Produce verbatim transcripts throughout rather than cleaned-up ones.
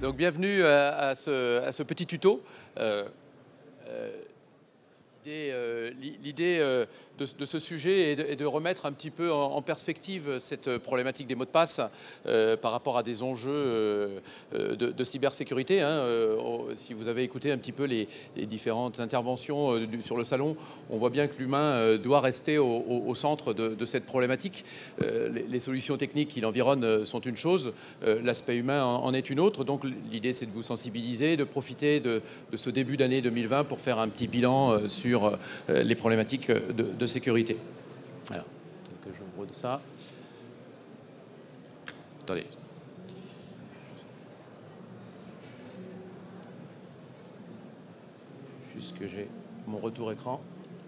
Donc bienvenue à, à, ce, à ce petit tuto. Euh, euh, L'idée euh, l'idée, euh, de, de ce sujet est de, est de remettre un petit peu en, en perspective cette problématique des mots de passe euh, par rapport à des enjeux euh, de, de cybersécurité. Hein. Euh, si vous avez écouté un petit peu les, les différentes interventions euh, du, sur le salon, on voit bien que l'humain euh, doit rester au, au, au centre de, de cette problématique. Euh, les, les solutions techniques qui l'environnent sont une chose, euh, l'aspect humain en, en est une autre. Donc l'idée, c'est de vous sensibiliser, de profiter de, de ce début d'année deux mille vingt pour faire un petit bilan euh, sur les problématiques de, de sécurité. Alors, que j'ouvre de ça. Attendez. Juste que j'ai mon retour écran.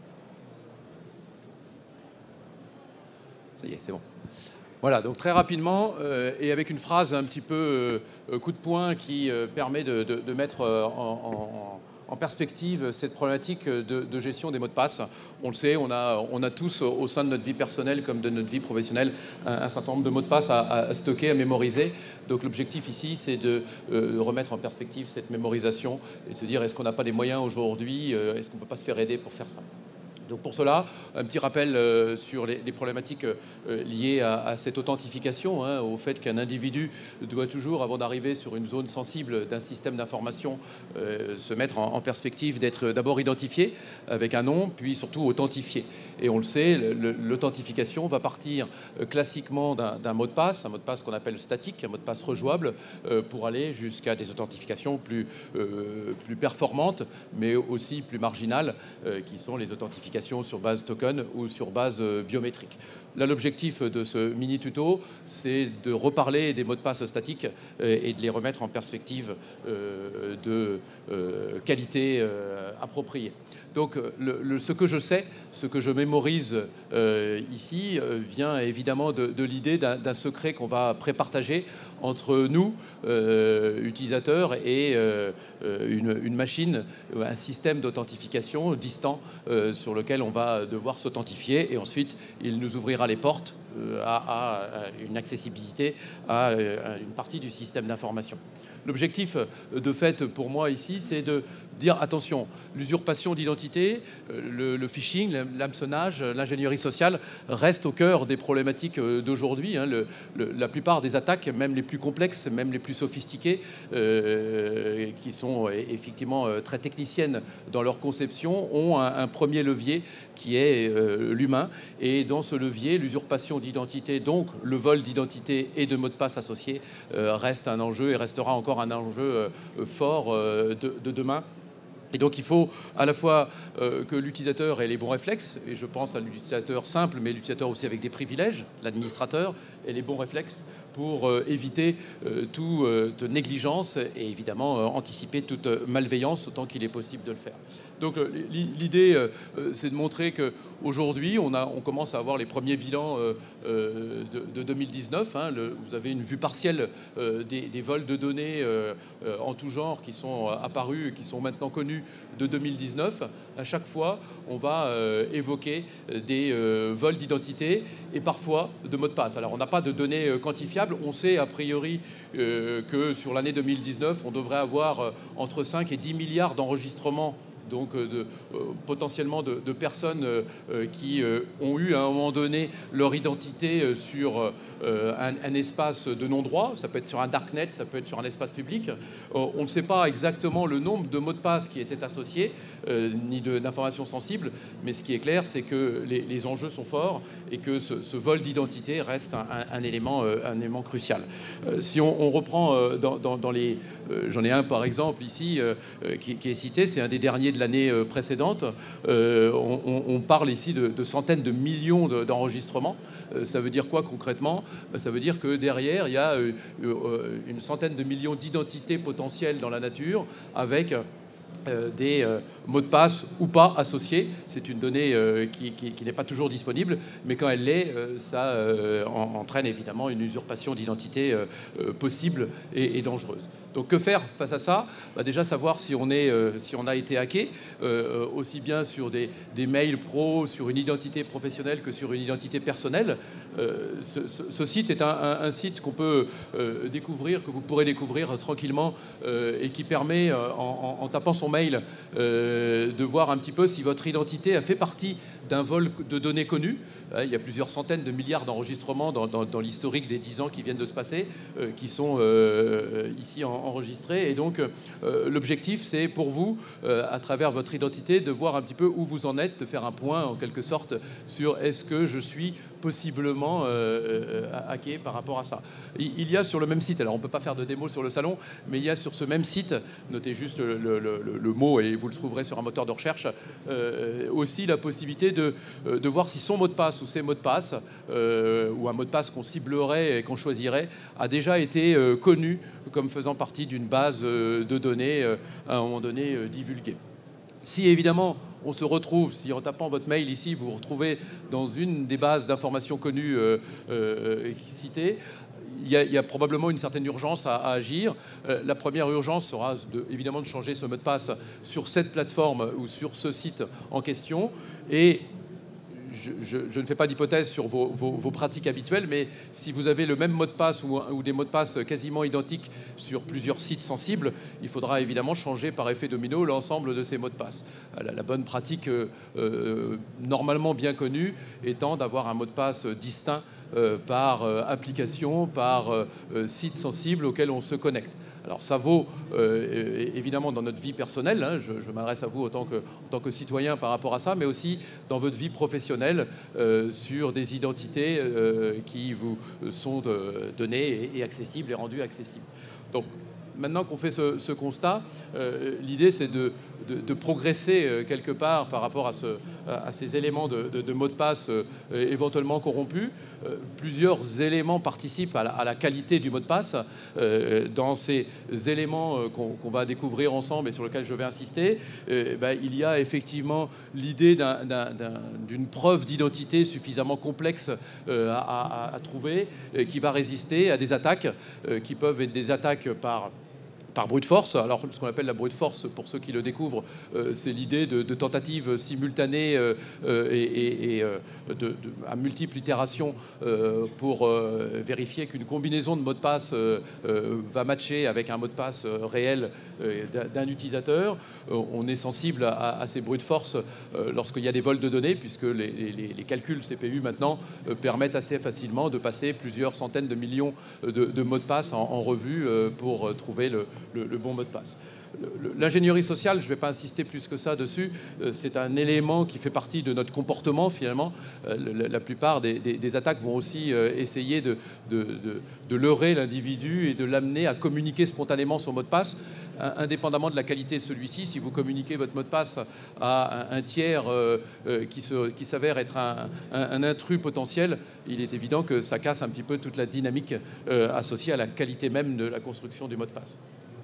Ça y est, c'est bon. Voilà, donc très rapidement, euh, et avec une phrase un petit peu euh, coup de poing qui euh, permet de, de, de mettre euh, en, en, en perspective cette problématique de, de gestion des mots de passe. On le sait, on a, on a tous au sein de notre vie personnelle comme de notre vie professionnelle un, un certain nombre de mots de passe à, à stocker, à mémoriser. Donc l'objectif ici, c'est de euh, remettre en perspective cette mémorisation et de se dire est-ce qu'on n'a pas des moyens aujourd'hui, euh, est-ce qu'on ne peut pas se faire aider pour faire ça. Donc pour cela, un petit rappel euh, sur les, les problématiques euh, liées à, à cette authentification, hein, au fait qu'un individu doit toujours, avant d'arriver sur une zone sensible d'un système d'information, euh, se mettre en, en perspective d'être d'abord identifié avec un nom, puis surtout authentifié. Et on le sait, l'authentification va partir euh, classiquement d'un mot de passe, un mot de passe qu'on appelle statique, un mot de passe rejouable, euh, pour aller jusqu'à des authentifications plus, euh, plus performantes, mais aussi plus marginales, euh, qui sont les authentifications sur base token ou sur base biométrique. Là, l'objectif de ce mini-tuto, c'est de reparler des mots de passe statiques et de les remettre en perspective de qualité appropriée. Donc, le, le, ce que je sais, ce que je mémorise euh, ici, euh, vient évidemment de, de l'idée d'un secret qu'on va prépartager entre nous, euh, utilisateurs, et euh, une, une machine, un système d'authentification distant euh, sur lequel on va devoir s'authentifier. Et ensuite, il nous ouvrira les portes euh, à, à une accessibilité à, à une partie du système d'information. L'objectif, de fait, pour moi, ici, c'est de dire, attention, l'usurpation d'identité, le, le phishing, l'hameçonnage, l'ingénierie sociale restent au cœur des problématiques d'aujourd'hui. Hein. Le, le, la plupart des attaques, même les plus complexes, même les plus sophistiquées, euh, qui sont effectivement très techniciennes dans leur conception, ont un, un premier levier qui est euh, l'humain. Et dans ce levier, l'usurpation d'identité, donc le vol d'identité et de mots de passe associés, euh, reste un enjeu et restera encore un enjeu euh, fort euh, de, de demain. Et donc il faut à la fois euh, que l'utilisateur ait les bons réflexes, et je pense à l'utilisateur simple, mais l'utilisateur aussi avec des privilèges, l'administrateur, ait les bons réflexes pour euh, éviter euh, toute euh, négligence et évidemment euh, anticiper toute malveillance autant qu'il est possible de le faire. Donc l'idée, euh, c'est de montrer qu'aujourd'hui, on, on commence à avoir les premiers bilans euh, euh, de, de deux mille dix-neuf. Hein, le, vous avez une vue partielle euh, des, des vols de données euh, euh, en tout genre qui sont apparus, qui sont maintenant connus de deux mille dix-neuf. À chaque fois, on va euh, évoquer des euh, vols d'identité et parfois de mots de passe. Alors, on n'a pas de données euh, quantifiables. On sait a priori euh, que sur l'année deux mille dix-neuf, on devrait avoir euh, entre cinq et dix milliards d'enregistrements, donc de, euh, potentiellement de, de personnes euh, qui euh, ont eu à un moment donné leur identité euh, sur euh, un, un espace de non-droit. Ça peut être sur un darknet, ça peut être sur un espace public. Euh, on ne sait pas exactement le nombre de mots de passe qui étaient associés, euh, ni d'informations sensibles, mais ce qui est clair, c'est que les, les enjeux sont forts et que ce, ce vol d'identité reste un, un, un, élément, euh, un élément crucial. Euh, si on, on reprend euh, dans, dans, dans les... Euh, j'en ai un par exemple ici euh, qui, qui est cité, c'est un des derniers de l'année précédente. Euh, on, on parle ici de, de centaines de millions d'enregistrements. Euh, ça veut dire quoi concrètement? Ça veut dire que derrière, il y a euh, une centaine de millions d'identités potentielles dans la nature avec Euh, des euh, mots de passe ou pas associés. C'est une donnée euh, qui, qui, qui n'est pas toujours disponible, mais quand elle l'est, euh, ça euh, en, entraîne évidemment une usurpation d'identité euh, euh, possible et, et dangereuse. Donc que faire face à ça? Bah, déjà savoir si on, est, euh, si on a été hacké, euh, aussi bien sur des, des mails pro, sur une identité professionnelle que sur une identité personnelle. Euh, ce, ce, ce site est un, un, un site qu'on peut euh, découvrir, que vous pourrez découvrir euh, tranquillement euh, et qui permet, euh, en, en, en tapant son mail, euh, de voir un petit peu si votre identité a fait partie d'un vol de données connues. Euh, il y a plusieurs centaines de milliards d'enregistrements dans, dans, dans l'historique des dix ans qui viennent de se passer, euh, qui sont euh, ici en, enregistrés. Et donc, euh, l'objectif, c'est pour vous, euh, à travers votre identité, de voir un petit peu où vous en êtes, de faire un point, en quelque sorte, sur est-ce que je suis possiblement euh, hacké par rapport à ça. Il y a sur le même site, alors on ne peut pas faire de démo sur le salon, mais il y a sur ce même site, notez juste le, le, le, le mot et vous le trouverez sur un moteur de recherche, euh, aussi la possibilité de, de voir si son mot de passe ou ses mots de passe, euh, ou un mot de passe qu'on ciblerait et qu'on choisirait, a déjà été euh, connu comme faisant partie d'une base euh, de données euh, à un moment donné euh, divulguée. Si évidemment on se retrouve, si en tapant votre mail ici, vous vous retrouvez dans une des bases d'informations connues euh, euh, citées, il y, a, il y a probablement une certaine urgence à, à agir. Euh, la première urgence sera de, évidemment de changer ce mot de passe sur cette plateforme ou sur ce site en question. Et Je, je, je ne fais pas d'hypothèse sur vos, vos, vos pratiques habituelles, mais si vous avez le même mot de passe ou, ou des mots de passe quasiment identiques sur plusieurs sites sensibles, il faudra évidemment changer par effet domino l'ensemble de ces mots de passe. La, la bonne pratique euh, euh, normalement bien connue étant d'avoir un mot de passe distinct euh, par euh, application, par euh, site sensible auquel on se connecte. Alors ça vaut euh, évidemment dans notre vie personnelle, hein, je, je m'adresse à vous en tant, que, en tant que citoyen par rapport à ça, mais aussi dans votre vie professionnelle euh, sur des identités euh, qui vous sont euh, données et, et accessibles et rendues accessibles. Donc maintenant qu'on fait ce, ce constat, euh, l'idée c'est de, de, de progresser euh, quelque part par rapport à, ce, à ces éléments de, de, de mots de passe euh, éventuellement corrompus. Euh, plusieurs éléments participent à la, à la qualité du mot de passe. Euh, dans ces éléments euh, qu'on qu'on va découvrir ensemble et sur lesquels je vais insister, euh, ben, il y a effectivement l'idée d'un, d'un, d'un, d'une preuve d'identité suffisamment complexe euh, à, à, à trouver, euh, qui va résister à des attaques euh, qui peuvent être des attaques par par brute force. Alors, ce qu'on appelle la brute force, pour ceux qui le découvrent, euh, c'est l'idée de, de tentatives simultanées euh, et, et, et de, de, à multiples itérations euh, pour euh, vérifier qu'une combinaison de mots de passe euh, euh, va matcher avec un mot de passe réel euh, d'un utilisateur. Euh, on est sensible à, à ces brutes force euh, lorsqu'il y a des vols de données, puisque les, les, les calculs C P U maintenant euh, permettent assez facilement de passer plusieurs centaines de millions de, de mots de passe en, en revue euh, pour trouver le Le, le bon mot de passe. L'ingénierie sociale, je ne vais pas insister plus que ça dessus, c'est un élément qui fait partie de notre comportement finalement. La plupart des, des, des attaques vont aussi essayer de, de, de, de leurrer l'individu et de l'amener à communiquer spontanément son mot de passe, indépendamment de la qualité de celui-ci. Si vous communiquez votre mot de passe à un tiers qui, se, qui s'avère être un, un, un intrus potentiel, il est évident que ça casse un petit peu toute la dynamique associée à la qualité même de la construction du mot de passe.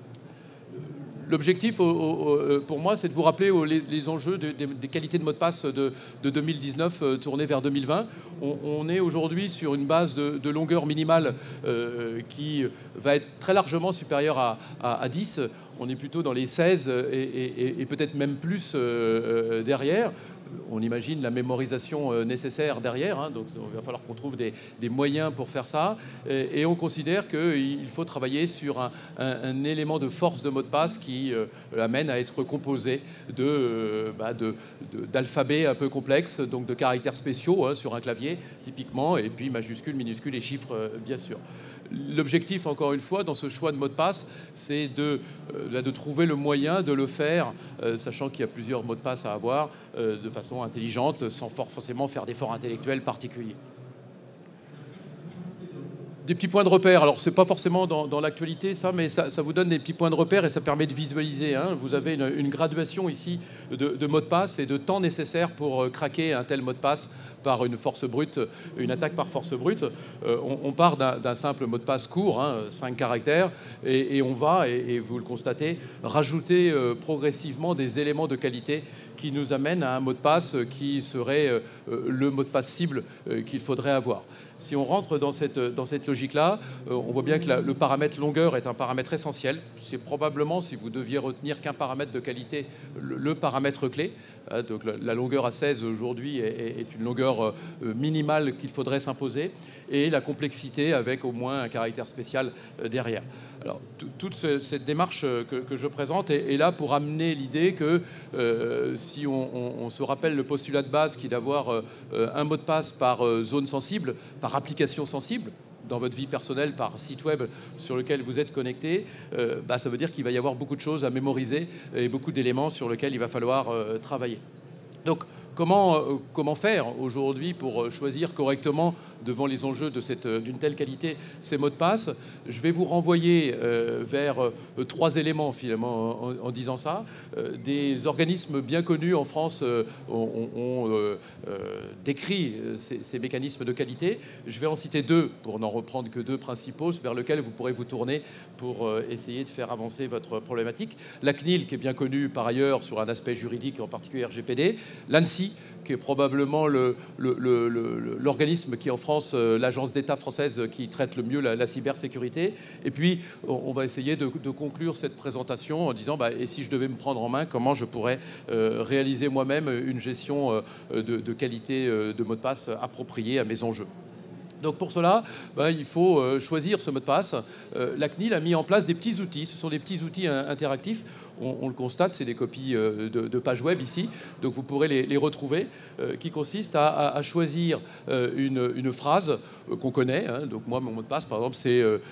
L'objectif pour moi, c'est de vous rappeler les enjeux des qualités de mot de passe de deux mille dix-neuf tournés vers deux mille vingt. On est aujourd'hui sur une base de longueur minimale qui va être très largement supérieure à dix. On est plutôt dans les seize et peut-être même plus derrière. On imagine la mémorisation nécessaire derrière, hein, donc il va falloir qu'on trouve des, des moyens pour faire ça. Et, et on considère qu'il faut travailler sur un, un, un élément de force de mot de passe qui euh, amène à être composé de, euh, bah de, de, d'alphabets un peu complexes, donc de caractères spéciaux hein, sur un clavier typiquement, et puis majuscules, minuscules et chiffres euh, bien sûr. L'objectif, encore une fois, dans ce choix de mot de passe, c'est de, euh, de trouver le moyen de le faire, euh, sachant qu'il y a plusieurs mots de passe à avoir, euh, de façon intelligente, sans forcément faire d'efforts intellectuels particuliers. Des petits points de repère. Alors, c'est pas forcément dans, dans l'actualité, ça, mais ça, ça vous donne des petits points de repère et ça permet de visualiser. Hein. Vous avez une, une graduation ici de, de mots de passe et de temps nécessaire pour euh, craquer un tel mot de passe par une force brute, une attaque par force brute. Euh, on, on part d'un simple mot de passe court, hein, cinq caractères, et, et on va, et, et vous le constatez, rajouter euh, progressivement des éléments de qualité qui nous amènent à un mot de passe qui serait euh, le mot de passe cible euh, qu'il faudrait avoir. Si on rentre dans cette, dans cette logique-là, euh, on voit bien que la, le paramètre longueur est un paramètre essentiel. C'est probablement, si vous deviez retenir qu'un paramètre de qualité, le, le paramètre clé. Euh, donc la, la longueur à seize aujourd'hui est, est une longueur euh, minimale qu'il faudrait s'imposer, et la complexité avec au moins un caractère spécial euh, derrière. Alors, toute ce, cette démarche que, que je présente est, est là pour amener l'idée que euh, si on, on, on se rappelle le postulat de base qui est d'avoir euh, un mot de passe par euh, zone sensible, par application sensible, dans votre vie personnelle, par site web sur lequel vous êtes connecté, euh, bah, ça veut dire qu'il va y avoir beaucoup de choses à mémoriser et beaucoup d'éléments sur lesquels il va falloir euh, travailler. Donc, Comment, euh, comment faire aujourd'hui pour choisir correctement devant les enjeux de cette, d'une telle qualité ces mots de passe? Je vais vous renvoyer euh, vers euh, trois éléments finalement en, en disant ça. Euh, des organismes bien connus en France euh, ont, ont euh, euh, décrit ces, ces mécanismes de qualité. Je vais en citer deux pour n'en reprendre que deux principaux vers lesquels vous pourrez vous tourner pour euh, essayer de faire avancer votre problématique. La C N I L, qui est bien connue par ailleurs sur un aspect juridique, en particulier R G P D. L'ANSSI, qui est probablement l'organisme le, le, le, qui, en France, euh, l'agence d'État française qui traite le mieux la, la cybersécurité. Et puis, on, on va essayer de, de conclure cette présentation en disant, bah, et si je devais me prendre en main, comment je pourrais euh, réaliser moi-même une gestion euh, de, de qualité euh, de mot de passe appropriée à mes enjeux. Donc pour cela, ben, il faut euh, choisir ce mot de passe. Euh, la C N I L a mis en place des petits outils. Ce sont des petits outils hein, interactifs. On, on le constate, c'est des copies euh, de, de pages web ici. Donc vous pourrez les, les retrouver, euh, qui consistent à, à, à choisir euh, une, une phrase euh, qu'on connaît. Hein. Donc moi, mon mot de passe, par exemple, c'est euh,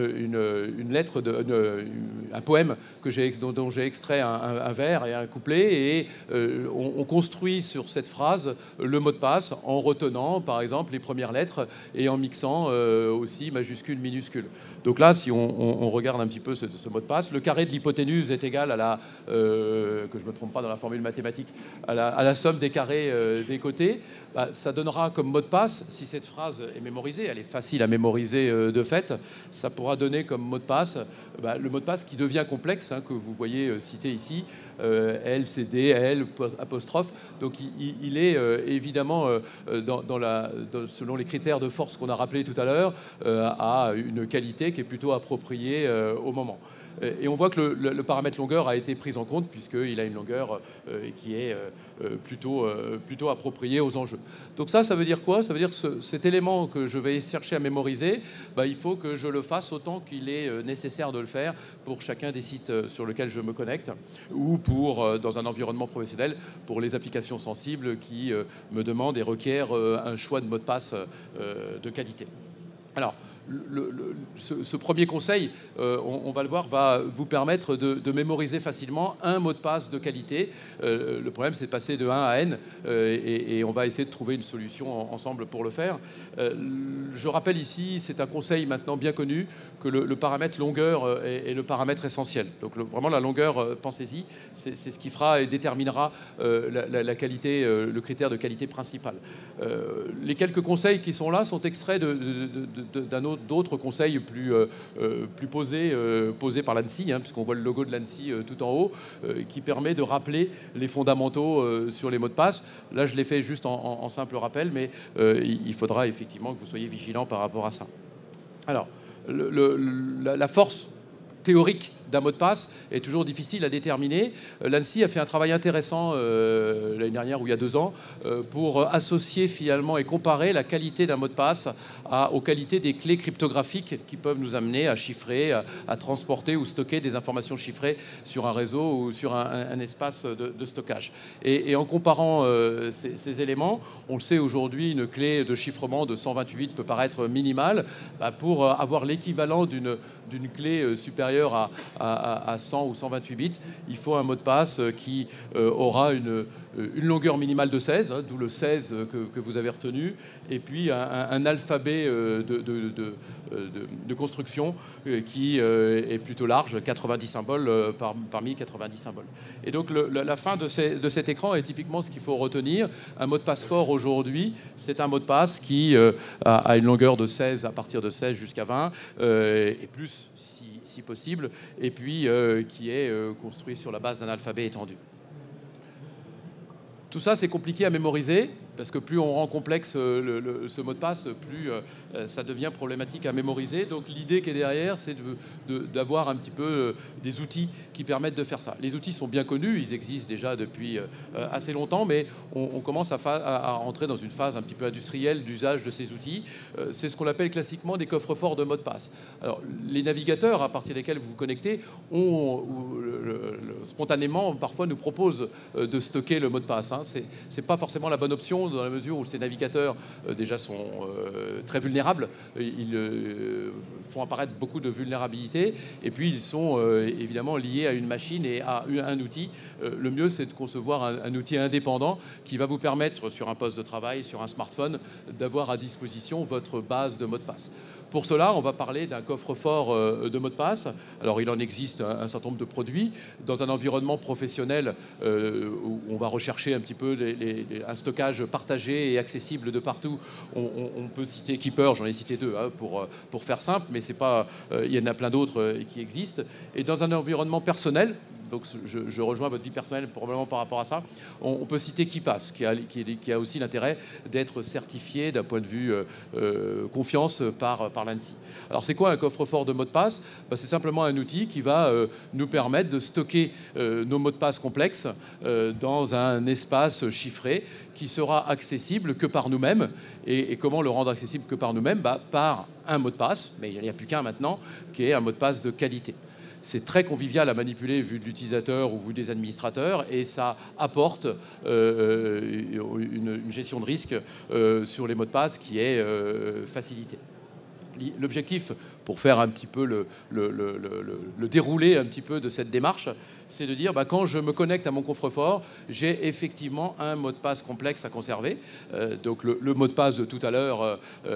une, une lettre, de, une, un poème que j'ai, dont, dont j'ai extrait un, un, un vers et un couplet. Et euh, on, on construit sur cette phrase le mot de passe en retenant, par exemple, les premières lettres et en mixant euh, aussi majuscule, minuscule. Donc là, si on, on, on regarde un petit peu ce, ce mot de passe, le carré de l'hypoténuse est égal à la, euh, que je ne me trompe pas dans la formule mathématique, à la, à la somme des carrés euh, des côtés. Bah, ça donnera comme mot de passe, si cette phrase est mémorisée, elle est facile à mémoriser euh, de fait, ça pourra donner comme mot de passe bah, le mot de passe qui devient complexe, hein, que vous voyez euh, cité ici, euh, L, C, D, L, apostrophe. Donc il, il est euh, évidemment, euh, dans, dans la, dans, selon les critères de force qu'on a rappelés tout à l'heure, euh, à une qualité qui est plutôt appropriée euh, au moment. Et on voit que le, le, le paramètre longueur a été pris en compte puisqu'il a une longueur euh, qui est euh, plutôt, euh, plutôt appropriée aux enjeux. Donc ça, ça veut dire quoi? Ça veut dire que ce, cet élément que je vais chercher à mémoriser, bah, il faut que je le fasse autant qu'il est nécessaire de le faire pour chacun des sites sur lesquels je me connecte ou pour, euh, dans un environnement professionnel, pour les applications sensibles qui euh, me demandent et requièrent euh, un choix de mot de passe euh, de qualité. Alors, Le, le, ce, ce premier conseil, euh, on, on va le voir, va vous permettre de, de mémoriser facilement un mot de passe de qualité. Euh, le problème, c'est de passer de un à n, euh, et, et on va essayer de trouver une solution en, ensemble pour le faire. Euh, je rappelle ici, c'est un conseil maintenant bien connu, que le, le paramètre longueur est, est le paramètre essentiel. Donc le, vraiment la longueur, euh, pensez-y, c'est ce qui fera et déterminera euh, la, la, la qualité, euh, le critère de qualité principal. Euh, les quelques conseils qui sont là sont extraits de, de, de, de, d'un autre d'autres conseils plus, euh, plus posés, euh, posés par l'ANSSI, hein, puisqu'on voit le logo de l'ANSSI euh, tout en haut, euh, qui permet de rappeler les fondamentaux euh, sur les mots de passe. Là, je l'ai fait juste en, en, en simple rappel, mais euh, il faudra effectivement que vous soyez vigilants par rapport à ça. Alors, le, le, la, la force théorique d'un mot de passe est toujours difficile à déterminer. L'ANSSI a fait un travail intéressant euh, l'année dernière ou il y a deux ans euh, pour associer finalement et comparer la qualité d'un mot de passe à, aux qualités des clés cryptographiques qui peuvent nous amener à chiffrer, à, à transporter ou stocker des informations chiffrées sur un réseau ou sur un, un, un espace de, de stockage. Et, et en comparant euh, ces, ces éléments, on le sait aujourd'hui, une clé de chiffrement de cent vingt-huit peut paraître minimale. Bah, pour avoir l'équivalent d'une d'une clé supérieure à à, à cent ou cent vingt-huit bits, il faut un mot de passe qui euh, aura une, une longueur minimale de seize, hein, d'où le seize que, que vous avez retenu, et puis un, un alphabet de, de, de, de, de construction qui est plutôt large, quatre-vingt-dix symboles par, parmi quatre-vingt-dix symboles. Et donc le, la, la fin de, ces, de cet écran est typiquement ce qu'il faut retenir. Un mot de passe fort aujourd'hui, c'est un mot de passe qui euh, a, a une longueur de seize, à partir de seize jusqu'à vingt, euh, et plus si, si possible, et puis euh, qui est euh, construit sur la base d'un alphabet étendu. Tout ça, c'est compliqué à mémoriser, parce que plus on rend complexe le, le, ce mot de passe, plus euh, ça devient problématique à mémoriser. Donc l'idée qui est derrière, c'est de, de, d'avoir un petit peu euh, des outils qui permettent de faire ça. Les outils sont bien connus, ils existent déjà depuis euh, assez longtemps, mais on, on commence à, à, à rentrer dans une phase un petit peu industrielle d'usage de ces outils. Euh, c'est ce qu'on appelle classiquement des coffres-forts de mots de passe. Alors les navigateurs à partir desquels vous vous connectez, ont, ou, le, le, spontanément, parfois nous proposent euh, de stocker le mot de passe. Hein. C'est, c'est pas forcément la bonne option, dans la mesure où ces navigateurs euh, déjà sont euh, très vulnérables. Ils euh, font apparaître beaucoup de vulnérabilités. Et puis, ils sont euh, évidemment liés à une machine et à un outil. Euh, le mieux, c'est de concevoir un, un outil indépendant qui va vous permettre, sur un poste de travail, sur un smartphone, d'avoir à disposition votre base de mots de passe. Pour cela, on va parler d'un coffre-fort de mots de passe. Alors, il en existe un, un certain nombre de produits. Dans un environnement professionnel euh, où on va rechercher un petit peu les, les, un stockage partagé et accessible de partout, on, on, on peut citer Keeper, j'en ai cité deux hein, pour, pour faire simple, mais c'est pas, euh, il y en a plein d'autres euh, qui existent. Et dans un environnement personnel, donc je, je rejoins votre vie personnelle probablement par rapport à ça, on, on peut citer KeePass, qui a, qui, qui a aussi l'intérêt d'être certifié d'un point de vue euh, euh, confiance par, par l'ANSSI. Alors c'est quoi un coffre-fort de mots de passe? Ben, c'est simplement un outil qui va euh, nous permettre de stocker euh, nos mots de passe complexes euh, dans un espace chiffré qui sera accessible que par nous-mêmes. Et, et comment le rendre accessible que par nous-mêmes? Ben, par un mot de passe, mais il n'y a plus qu'un maintenant, qui est un mot de passe de qualité. C'est très convivial à manipuler vu de l'utilisateur ou vu des administrateurs et ça apporte euh, une, une gestion de risque euh, sur les mots de passe qui est euh, facilitée. L'objectif, pour faire un petit peu le, le, le, le, le déroulé un petit peu de cette démarche, c'est de dire bah, quand je me connecte à mon coffre-fort, j'ai effectivement un mot de passe complexe à conserver. Euh, donc le, le mot de passe de tout à l'heure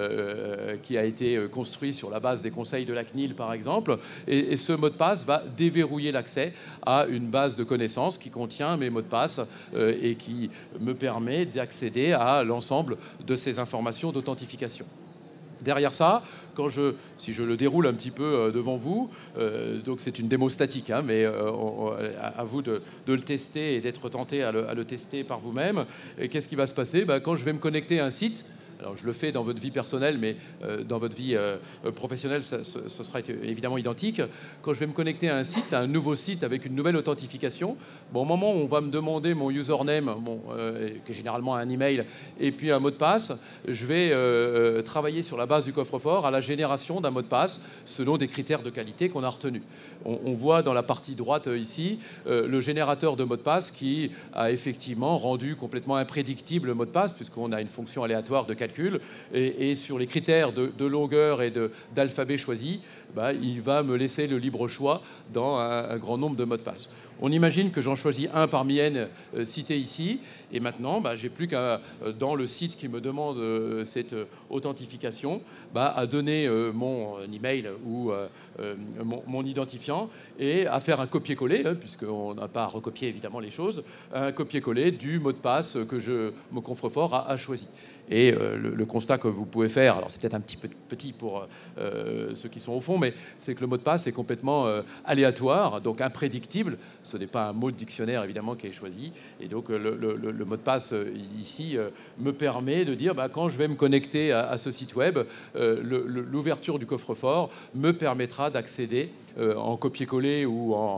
euh, qui a été construit sur la base des conseils de la C N I L par exemple, et, et ce mot de passe va déverrouiller l'accès à une base de connaissances qui contient mes mots de passe euh, et qui me permet d'accéder à l'ensemble de ces informations d'authentification. Derrière ça, quand je, si je le déroule un petit peu devant vous, euh, donc c'est une démo statique, hein, mais euh, on, à vous de, de le tester et d'être tenté à le, à le tester par vous-même. Et qu'est-ce qui va se passer? Ben, quand je vais me connecter à un site, alors je le fais dans votre vie personnelle, mais euh, dans votre vie euh, professionnelle, ça, ce, ce sera évidemment identique. Quand je vais me connecter à un site, à un nouveau site avec une nouvelle authentification, bon, au moment où on va me demander mon username, bon, euh, qui est généralement un email, et puis un mot de passe, je vais euh, travailler sur la base du coffre-fort à la génération d'un mot de passe selon des critères de qualité qu'on a retenus. On, on voit dans la partie droite euh, ici euh, le générateur de mot de passe qui a effectivement rendu complètement imprédictible le mot de passe puisqu'on a une fonction aléatoire de calcul. Et, et sur les critères de, de longueur et d'alphabet choisi, bah, il va me laisser le libre choix dans un, un grand nombre de mots de passe. On imagine que j'en choisis un parmi N euh, cités ici, et maintenant, bah, j'ai plus qu'à, euh, dans le site qui me demande euh, cette euh, authentification, bah, à donner euh, mon email ou euh, euh, mon, mon identifiant et à faire un copier-coller, hein, puisqu'on n'a pas à recopier évidemment les choses, un copier-coller du mot de passe que je, mon coffre-fort a, a choisi. Et euh, le, le constat que vous pouvez faire, alors c'est peut-être un petit peu petit pour euh, ceux qui sont au fond, mais c'est que le mot de passe est complètement euh, aléatoire, donc imprédictible. Ce n'est pas un mot de dictionnaire évidemment qui est choisi. Et donc le, le, le mot de passe euh, ici euh, me permet de dire bah, quand je vais me connecter à, à ce site web, euh, l'ouverture du coffre-fort me permettra d'accéder euh, en copier-coller ou en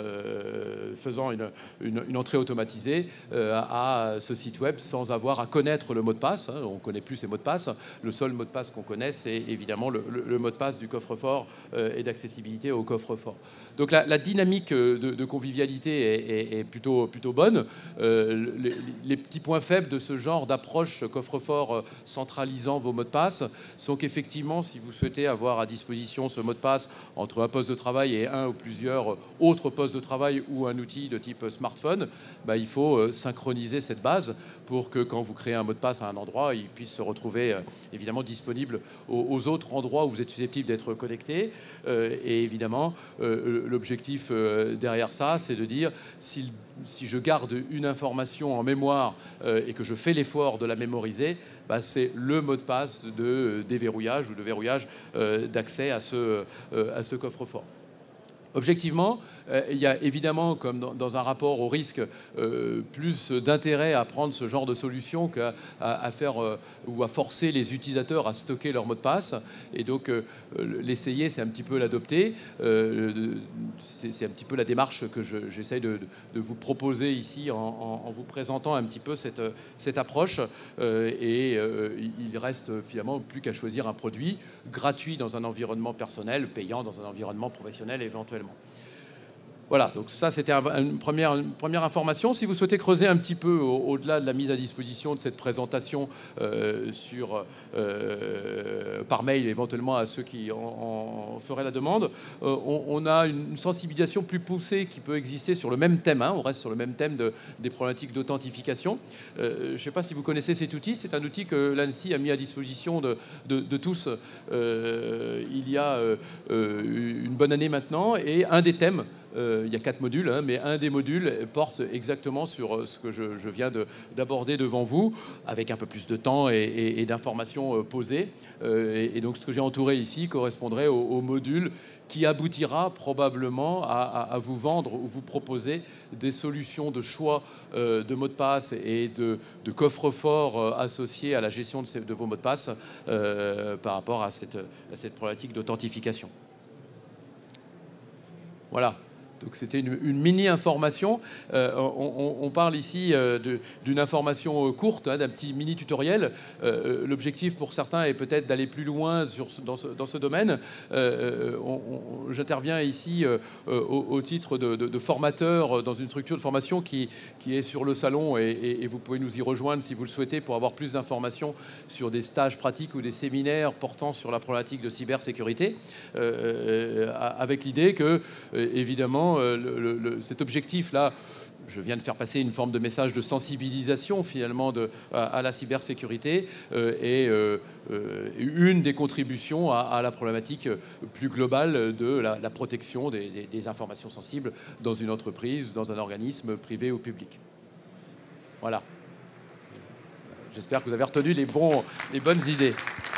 euh, faisant une, une, une entrée automatisée euh, à ce site web sans avoir à connaître le mot de passe. On ne connaît plus ces mots de passe. Le seul mot de passe qu'on connaît, c'est évidemment le, le, le mot de passe du coffre-fort confort euh, et d'accessibilité au coffre-fort. Donc la, la dynamique de, de convivialité est, est, est plutôt, plutôt bonne. Euh, les, les petits points faibles de ce genre d'approche coffre-fort centralisant vos mots de passe sont qu'effectivement, si vous souhaitez avoir à disposition ce mot de passe entre un poste de travail et un ou plusieurs autres postes de travail ou un outil de type smartphone, bah, il faut synchroniser cette base pour que quand vous créez un mot de passe à un endroit, il puisse se retrouver euh, évidemment disponible aux, aux autres endroits où vous êtes susceptible d'être connecté. Euh, et évidemment, euh, l'objectif euh, derrière ça, c'est de dire si, si je garde une information en mémoire euh, et que je fais l'effort de la mémoriser, bah, c'est le mot de passe de déverrouillage ou de verrouillage euh, d'accès à ce, euh, à ce coffre-fort. Objectivement, euh, il y a évidemment, comme dans, dans un rapport au risque, euh, plus d'intérêt à prendre ce genre de solution qu'à à, à faire euh, ou à forcer les utilisateurs à stocker leur mot de passe. Et donc, euh, l'essayer, c'est un petit peu l'adopter. Euh, c'est un petit peu la démarche que j'essaye je, de, de vous proposer ici en, en, en vous présentant un petit peu cette, cette approche. Euh, et euh, il reste finalement plus qu'à choisir un produit gratuit dans un environnement personnel, payant dans un environnement professionnel éventuellement. Voilà, donc ça c'était une première, une première information. Si vous souhaitez creuser un petit peu au-delà de la mise à disposition de cette présentation euh, sur, euh, par mail éventuellement à ceux qui en, en feraient la demande, euh, on, on a une sensibilisation plus poussée qui peut exister sur le même thème, hein, on reste sur le même thème de, des problématiques d'authentification. Euh, je ne sais pas si vous connaissez cet outil, c'est un outil que l'ANSSI a mis à disposition de, de, de tous euh, il y a euh, une bonne année maintenant, et un des thèmes, Euh, il y a quatre modules, hein, mais un des modules porte exactement sur ce que je, je viens d'aborder de, devant vous, avec un peu plus de temps et, et, et d'informations euh, posées. Euh, et, et donc ce que j'ai entouré ici correspondrait au, au module qui aboutira probablement à, à, à vous vendre ou vous proposer des solutions de choix euh, de mots de passe et de, de coffre-fort euh, associés à la gestion de, ces, de vos mots de passe euh, par rapport à cette, à cette problématique d'authentification. Voilà. Donc c'était une, une mini-information. Euh, on, on parle ici euh, d'une information courte, hein, d'un petit mini-tutoriel. Euh, L'objectif pour certains est peut-être d'aller plus loin sur ce, dans, ce, dans ce domaine. Euh, J'interviens ici euh, au, au titre de, de, de formateur dans une structure de formation qui, qui est sur le salon, et, et, et vous pouvez nous y rejoindre si vous le souhaitez pour avoir plus d'informations sur des stages pratiques ou des séminaires portant sur la problématique de cybersécurité, euh, avec l'idée que, évidemment, Le, le, le, cet objectif-là, je viens de faire passer une forme de message de sensibilisation finalement de, à, à la cybersécurité euh, et euh, euh, une des contributions à, à la problématique plus globale de la, la protection des, des, des informations sensibles dans une entreprise, dans un organisme privé ou public. Voilà. J'espère que vous avez retenu les, bons, les bonnes idées.